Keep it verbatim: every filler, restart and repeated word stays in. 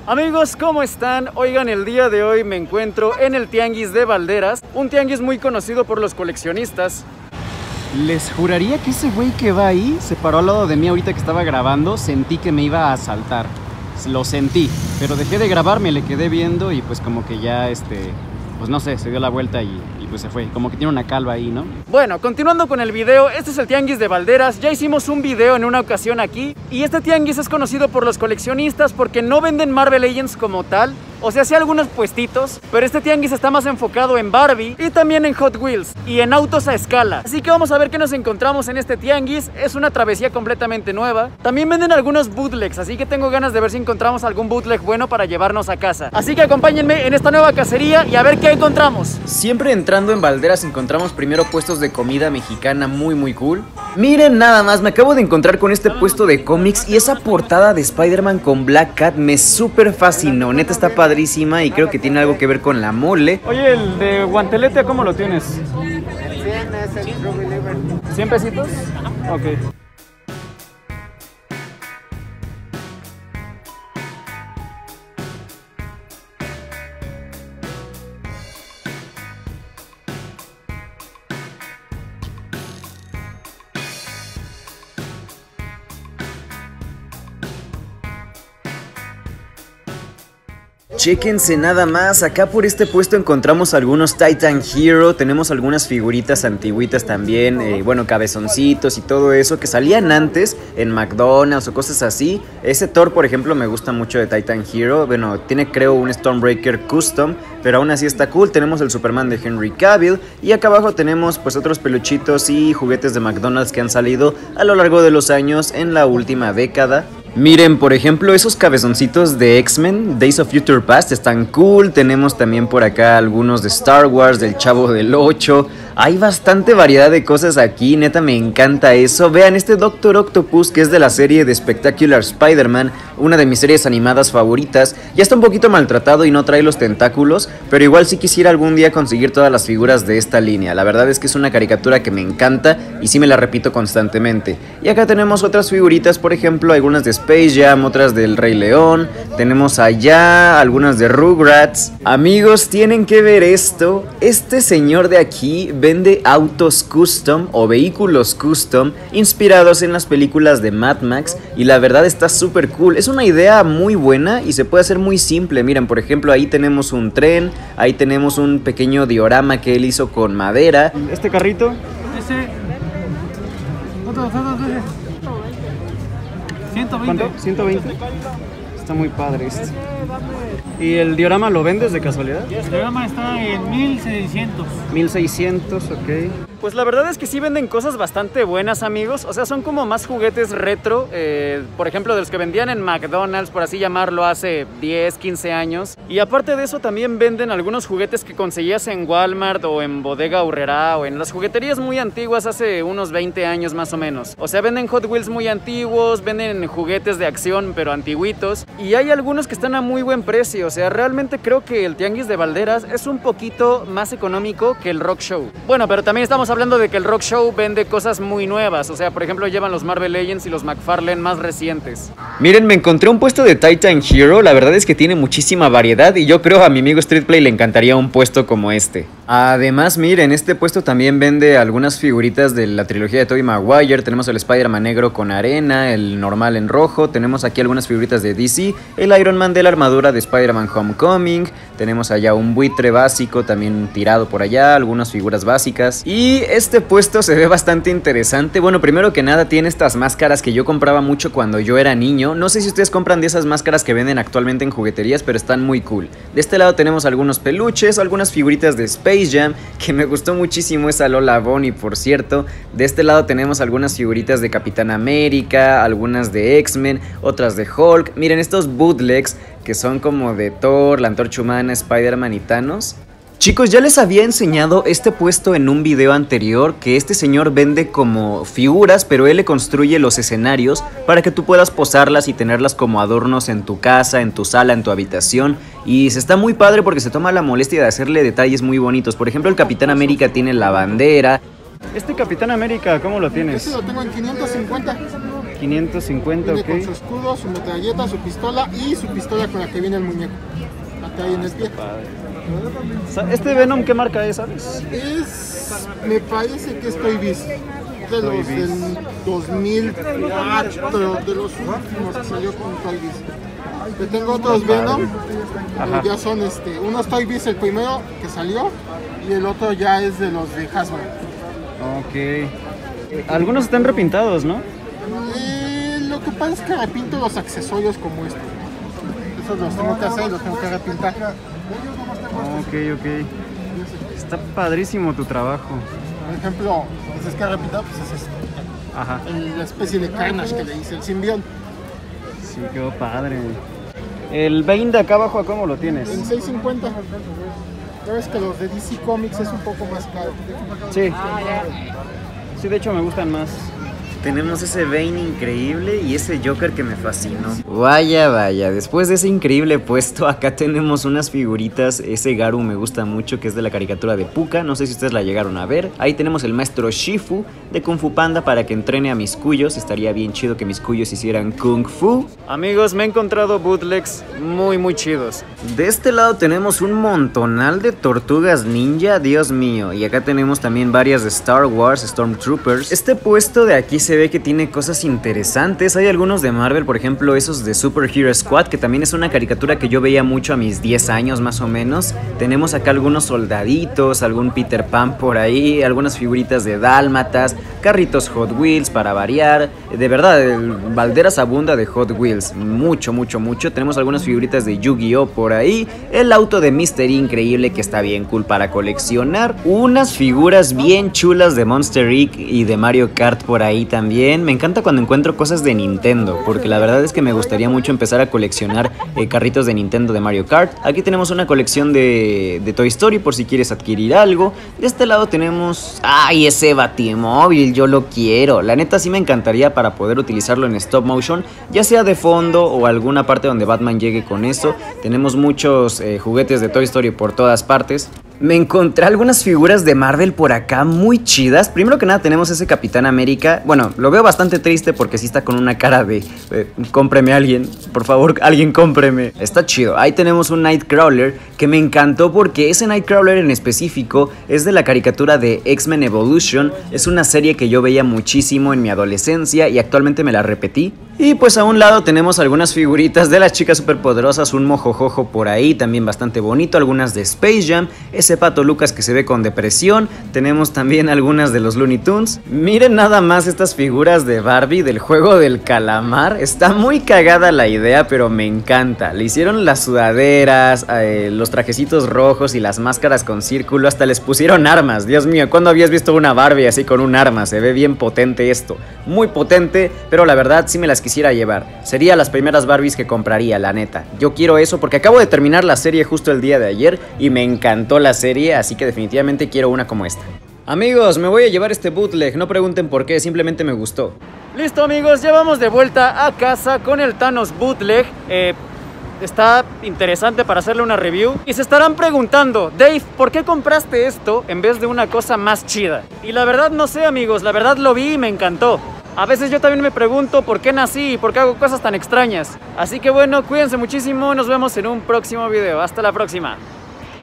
Amigos, ¿cómo están? Oigan, el día de hoy me encuentro en el Tianguis de Valderas, un tianguis muy conocido por los coleccionistas. Les juraría que ese güey que va ahí se paró al lado de mí ahorita que estaba grabando. Sentí que me iba a asaltar. Lo sentí, pero dejé de grabar, me le quedé viendo y pues como que ya este... pues no sé, se dio la vuelta y, y pues se fue. Como que tiene una calva ahí, ¿no? Bueno, continuando con el video, este es el Tianguis de Valderas. Ya hicimos un video en una ocasión aquí. Y este tianguis es conocido por los coleccionistas porque no venden Marvel Legends como tal. O sea, sí algunos puestitos, pero este tianguis está más enfocado en Barbie y también en Hot Wheels y en autos a escala. Así que vamos a ver qué nos encontramos en este tianguis. Es una travesía completamente nueva. También venden algunos bootlegs, así que tengo ganas de ver si encontramos algún bootleg bueno para llevarnos a casa. Así que acompáñenme en esta nueva cacería y a ver qué encontramos. Siempre entrando en Valderas encontramos primero puestos de comida mexicana muy muy cool. Miren nada más, me acabo de encontrar con este puesto de cómics y esa portada de Spider-Man con Black Cat me súper fascinó. Neta está padrísima y creo que tiene algo que ver con la mole. Oye, el de guantelete, ¿cómo lo tienes? cien es el True Believer. ¿cien pesitos? Ok. Chéquense nada más, acá por este puesto encontramos algunos Titan Hero, tenemos algunas figuritas antiguitas también, eh, bueno, cabezoncitos y todo eso que salían antes en McDonald's o cosas así. Ese Thor, por ejemplo, me gusta mucho de Titan Hero, bueno, tiene creo un Stormbreaker Custom, pero aún así está cool. Tenemos el Superman de Henry Cavill y acá abajo tenemos pues otros peluchitos y juguetes de McDonald's que han salido a lo largo de los años en la última década. Miren, por ejemplo, esos cabezoncitos de X-Men, Days of Future Past, están cool. Tenemos también por acá algunos de Star Wars, del Chavo del ocho. Hay bastante variedad de cosas aquí, neta me encanta eso. Vean, este Doctor Octopus, que es de la serie de Spectacular Spider-Man, una de mis series animadas favoritas. Ya está un poquito maltratado y no trae los tentáculos, pero igual sí quisiera algún día conseguir todas las figuras de esta línea. La verdad es que es una caricatura que me encanta y sí me la repito constantemente. Y acá tenemos otras figuritas, por ejemplo, algunas de Space Jam, otras del Rey León. Tenemos allá algunas de Rugrats. Amigos, tienen que ver esto. Este señor de aquí vende autos custom o vehículos custom inspirados en las películas de Mad Max y la verdad está súper cool. Es una idea muy buena y se puede hacer muy simple. Miren, por ejemplo, ahí tenemos un tren, ahí tenemos un pequeño diorama que él hizo con madera. Este carrito, ese... ciento veinte. ¿Cuánto? ¿ciento veinte? Está muy padre este. ¿Y el diorama lo vendes de casualidad? El diorama está en mil seiscientos. mil seiscientos, ok. Pues la verdad es que sí venden cosas bastante buenas, amigos. O sea, son como más juguetes retro. Eh, por ejemplo, de los que vendían en McDonald's, por así llamarlo, hace diez, quince años. Y aparte de eso, también venden algunos juguetes que conseguías en Walmart o en Bodega Aurrerá o en las jugueterías muy antiguas hace unos veinte años más o menos. O sea, venden Hot Wheels muy antiguos, venden juguetes de acción pero antiguitos. Y hay algunos que están a muy buen precio. O sea, realmente creo que el Tianguis de Valderas es un poquito más económico que el Rock Show. Bueno, pero también estamos hablando de que el Rock Show vende cosas muy nuevas. O sea, por ejemplo, llevan los Marvel Legends y los McFarlane más recientes. Miren, me encontré un puesto de Titan Hero. La verdad es que tiene muchísima variedad y yo creo a mi amigo Streetplay le encantaría un puesto como este. Además, miren, este puesto también vende algunas figuritas de la trilogía de Tobey Maguire. Tenemos el Spider-Man negro con arena, el normal en rojo. Tenemos aquí algunas figuritas de D C, el Iron Man de la armadura de Spider-Man Homecoming. Tenemos allá un buitre básico también tirado por allá, algunas figuras básicas. Y este puesto se ve bastante interesante. Bueno, primero que nada tiene estas máscaras que yo compraba mucho cuando yo era niño. No sé si ustedes compran de esas máscaras que venden actualmente en jugueterías, pero están muy cool. De este lado tenemos algunos peluches, algunas figuritas de Space Jam, que me gustó muchísimo esa Lola Bunny, por cierto. De este lado tenemos algunas figuritas de Capitán América, algunas de X-Men, otras de Hulk. Miren estos bootlegs que son como de Thor, la Antorcha Humana, Spider-Man y Thanos. Chicos, ya les había enseñado este puesto en un video anterior, que este señor vende como figuras, pero él le construye los escenarios para que tú puedas posarlas y tenerlas como adornos en tu casa, en tu sala, en tu habitación. Y se está muy padre porque se toma la molestia de hacerle detalles muy bonitos. Por ejemplo, el Capitán América tiene la bandera. Este Capitán América, ¿cómo lo tienes? Este lo tengo en quinientos cincuenta. quinientos cincuenta, Viene ok. con su escudo, su metralleta, su pistola y su pistola con la que viene el muñeco. Acá ahí en el pie. Padre. ¿Este Venom qué marca es, sabes? Es, me parece que es Toy Biz. De Toy los Biz. del dos mil cuatro, de los últimos que salió con Toy Biz. Yo tengo otros Venom, Ajá. ya son este, uno es Toy Biz el primero que salió y el otro ya es de los de Hasbro. Ok. Algunos están repintados, ¿no? Eh, lo que pasa es que repinto los accesorios como este. Esos los tengo que hacer y los tengo que repintar. Ok, ok. Está padrísimo tu trabajo. Por ejemplo, si es que repintar, pues es esto. Ajá. La especie de Carnage que le hice, el simbión. Sí, quedó padre. El Bane de acá abajo, ¿a cómo lo tienes? En seiscientos cincuenta. Ya ves que los de D C Comics es un poco más caro. Sí. Sí, de hecho me gustan más. Tenemos ese Bane increíble y ese Joker que me fascinó. Vaya, vaya, después de ese increíble puesto, acá tenemos unas figuritas. Ese Garu me gusta mucho, que es de la caricatura de Pucca. No sé si ustedes la llegaron a ver. Ahí tenemos el maestro Shifu de Kung Fu Panda para que entrene a mis cuyos. Estaría bien chido que mis cuyos hicieran Kung Fu. Amigos, me he encontrado bootlegs muy, muy chidos. De este lado tenemos un montonal de tortugas ninja, Dios mío. Y acá tenemos también varias de Star Wars, Stormtroopers. Este puesto de aquí se ve que tiene cosas interesantes. Hay algunos de Marvel, por ejemplo, esos de Super Hero Squad, que también es una caricatura que yo veía mucho a mis diez años más o menos. Tenemos acá algunos soldaditos, algún Peter Pan por ahí, algunas figuritas de dálmatas, carritos Hot Wheels para variar. De verdad, el Valderas abunda de Hot Wheels, mucho, mucho, mucho. Tenemos algunas figuritas de Yu-Gi-Oh por ahí, el auto de Mystery increíble que está bien cool para coleccionar, unas figuras bien chulas de Monster Incorporated y de Mario Kart por ahí también. Me encanta cuando encuentro cosas de Nintendo, porque la verdad es que me gustaría mucho empezar a coleccionar eh, carritos de Nintendo de Mario Kart. Aquí tenemos una colección de, de Toy Story por si quieres adquirir algo. De este lado tenemos... ¡Ay, ese Batimóvil! Yo lo quiero. La neta sí me encantaría para poder utilizarlo en stop motion, ya sea de fondo o alguna parte donde Batman llegue con eso. Tenemos muchos eh, juguetes de Toy Story por todas partes. Me encontré algunas figuras de Marvel por acá muy chidas. Primero que nada tenemos ese Capitán América. Bueno, lo veo bastante triste porque sí está con una cara de eh, cómpreme a alguien, por favor, alguien cómpreme. Está chido. Ahí tenemos un Nightcrawler que me encantó porque ese Nightcrawler en específico es de la caricatura de X-Men Evolution. Es una serie que yo veía muchísimo en mi adolescencia y actualmente me la repetí. Y pues a un lado tenemos algunas figuritas de las chicas superpoderosas, un mojojojo por ahí, también bastante bonito, algunas de Space Jam, ese Pato Lucas que se ve con depresión, tenemos también algunas de los Looney Tunes. Miren nada más estas figuras de Barbie del juego del calamar, está muy cagada la idea, pero me encanta. Le hicieron las sudaderas, eh, los trajecitos rojos y las máscaras con círculo, hasta les pusieron armas. Dios mío, ¿cuándo habías visto una Barbie así con un arma? Se ve bien potente esto, muy potente, pero la verdad sí me las quisiera llevar. Sería las primeras Barbies que compraría, la neta. Yo quiero eso porque acabo de terminar la serie justo el día de ayer y me encantó la serie, así que definitivamente quiero una como esta. Amigos, me voy a llevar este bootleg, no pregunten por qué, simplemente me gustó. Listo, amigos, ya vamos de vuelta a casa con el Thanos bootleg. Eh, está interesante para hacerle una review. Y se estarán preguntando, Dave, ¿por qué compraste esto en vez de una cosa más chida? Y la verdad no sé, amigos, la verdad lo vi y me encantó. A veces yo también me pregunto por qué nací y por qué hago cosas tan extrañas. Así que bueno, cuídense muchísimo, nos vemos en un próximo video. Hasta la próxima.